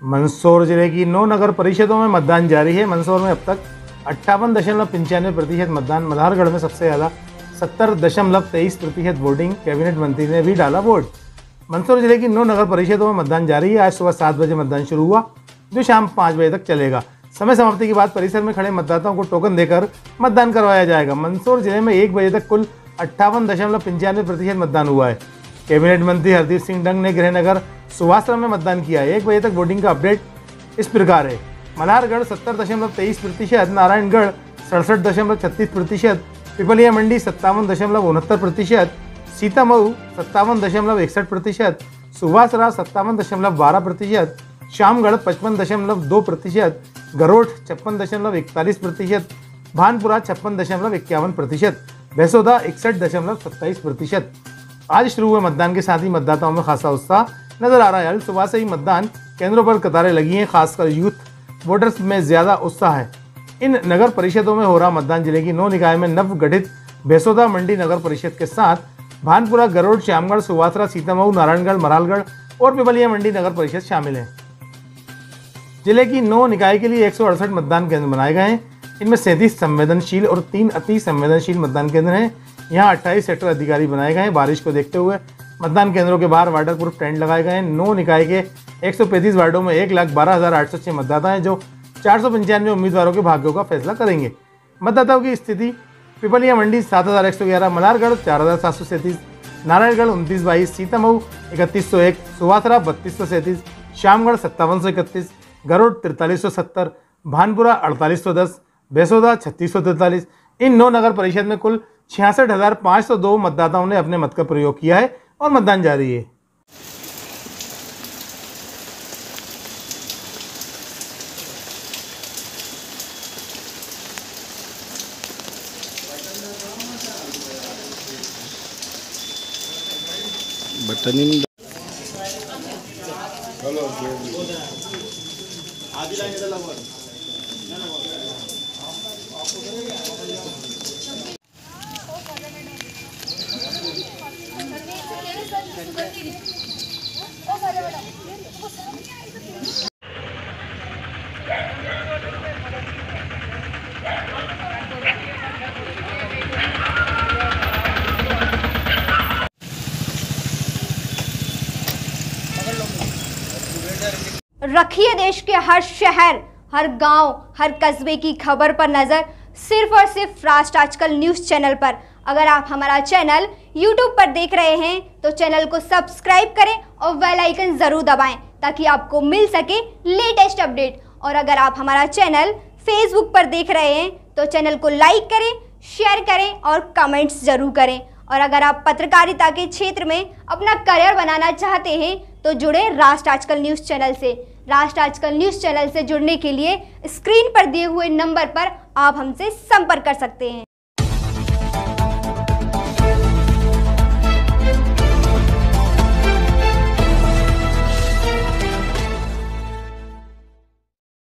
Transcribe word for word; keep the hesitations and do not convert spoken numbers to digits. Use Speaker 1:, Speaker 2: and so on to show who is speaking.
Speaker 1: मंदसौर जिले की नौ नगर परिषदों में मतदान जारी है। मंदसौर में अब तक अट्ठावन दशमलव पंचानवे प्रतिशत मतदान, मल्हारगढ़ में सबसे ज़्यादा सत्तर दशमलव तेईस प्रतिशत वोटिंग, कैबिनेट मंत्री ने भी डाला वोट। मंदसौर जिले की नौ नगर परिषदों में मतदान जारी है। आज सुबह सात बजे मतदान शुरू हुआ जो शाम पाँच बजे तक चलेगा। समय समाप्ति के बाद परिसर में खड़े मतदाताओं को टोकन देकर मतदान करवाया जाएगा। मंदसौर जिले में एक बजे तक कुल अट्ठावन दशमलव पंचानवे प्रतिशत मतदान हुआ है। कैबिनेट मंत्री हरदीप सिंह डंग ने गृहनगर सुभाषराम में मतदान किया है। एक बजे तक वोटिंग का अपडेट इस प्रकार है। मल्हारगढ़ सत्तर दशमलव तेईस प्रतिशत, नारायणगढ़ सड़सठ दशमलव छत्तीस प्रतिशत, पिपलिया मंडी सत्तावन दशमलव उनहत्तर प्रतिशत, सीतामऊ सत्तावन दशमलव इकसठ प्रतिशत, सुभाषराव सत्तावन दशमलव बारह प्रतिशत, शामगढ़ पचपन दशमलव दो प्रतिशत, गरोठ छप्पन दशमलव इकतालीस प्रतिशत, भानपुरा छप्पन दशमलव इक्यावन प्रतिशत, भैसोदा इकसठ दशमलव सत्ताईस प्रतिशत। आज शुरू हुए मतदान के साथ ही मतदाताओं में खासा उत्साह नजर आ रहा है। सुबह से ही मतदान केंद्रों पर कतारें लगी हैं। खासकर यूथ वोटर्स में ज्यादा उत्साह है। इन नगर परिषदों में हो रहा मतदान जिले की नौ निकाय में नव गठित भैसोदा मंडी नगर परिषद के साथ भानपुरा, गरोठ, श्यामगढ़, सुवासरा, सीतामऊ, नारायणगढ़, मल्हारगढ़ और पिपलिया मंडी नगर परिषद शामिल हैं। जिले की नौ निकाय के लिए एक सौ अड़सठ मतदान केंद्र बनाए गए हैं। इनमें सैंतीस संवेदनशील और तीन अति संवेदनशील मतदान केंद्र हैं। यहाँ अट्ठाईस सेक्टर अधिकारी बनाए गए हैं। बारिश को देखते हुए मतदान केंद्रों के बाहर वाटर प्रूफ टेंट लगाए गए हैं। नौ निकाय के एक सौ पैंतीस वार्डों में एक लाख बारह हज़ार आठ सौ छः मतदाता हैं जो चार सौ पंचानवे उम्मीदवारों के भाग्यों का फैसला करेंगे। मतदाताओं की स्थिति: पिपलिया मंडी सात हज़ार एक सौ ग्यारह, मल्हारगढ़ चार हज़ार सात सौ सैंतीस, नारायणगढ़ उनतीस बाईस, सीतामऊ इकतीस सौ एक, सुवासरा बत्तीस सौ सैंतीस, श्यामगढ़ सत्तावन सौ इकतीस, गरुड़ तिरतालीस सौ सत्तर, भानपुरा अड़तालीस सौ दस, भैसोदा छत्तीस सौ तैंतालीस। इन नौ नगर परिषद में कुल छियासठ हज़ार पाँच सौ दो मतदाताओं ने अपने मत का प्रयोग किया है और मतदान जारी है।
Speaker 2: बटनिंग
Speaker 3: रखिए देश के हर शहर, हर गांव, हर कस्बे की खबर पर नजर सिर्फ और सिर्फ राष्ट्र आजकल न्यूज चैनल पर। अगर आप हमारा चैनल यूट्यूब पर देख रहे हैं तो चैनल को सब्सक्राइब करें और बेल आइकन जरूर दबाएं ताकि आपको मिल सके लेटेस्ट अपडेट। और अगर आप हमारा चैनल फेसबुक पर देख रहे हैं तो चैनल को लाइक करें, शेयर करें और कमेंट्स जरूर करें। और अगर आप पत्रकारिता के क्षेत्र में अपना करियर बनाना चाहते हैं तो जुड़े राष्ट्र आजकल न्यूज़ चैनल से। राष्ट्र आजकल न्यूज़ चैनल से जुड़ने के लिए स्क्रीन पर दिए हुए नंबर पर आप हमसे संपर्क कर सकते हैं।